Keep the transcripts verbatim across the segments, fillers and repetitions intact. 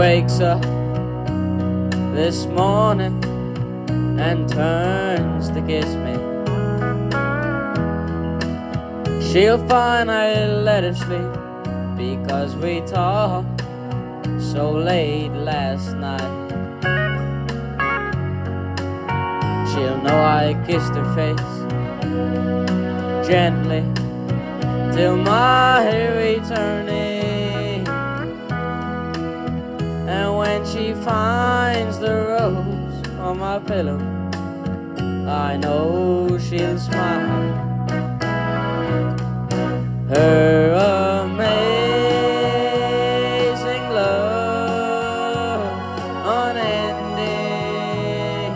wakes up this morning and turns to kiss me, she'll find I let her sleep because we talked so late last night. She'll know I kissed her face gently till my returning, and when she finds the rose on my pillow, I know she'll smile. Her amazing love, unending,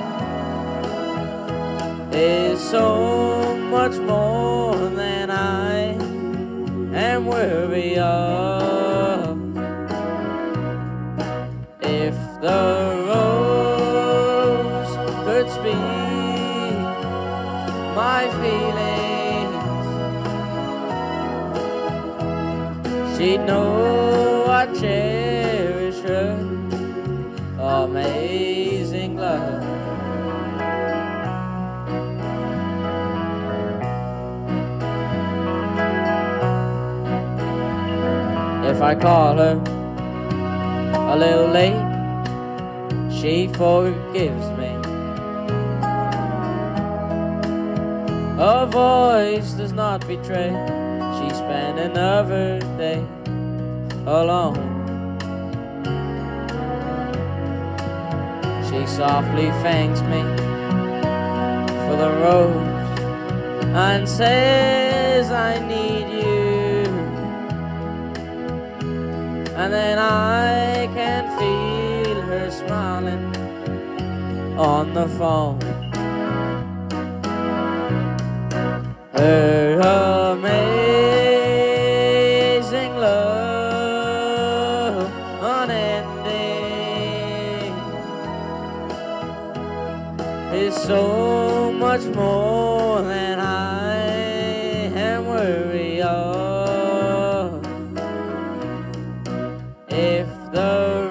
is so much more than I am worthy of. If the rose could speak my feelings, she'd know I cherish her amazing love. If I call her a little late, she forgives me. Her voice does not betray. She spent another day alone. She softly thanks me for the rose and says I need you, and then I can feel her smiling on the phone. Her amazing love, unending, is so much more than I am worthy of. If the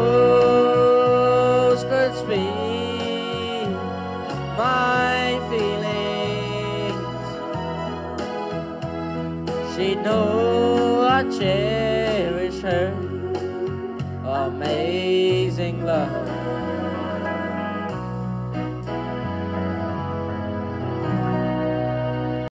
rose could speak my feelings, she'd know I cherish her amazing love.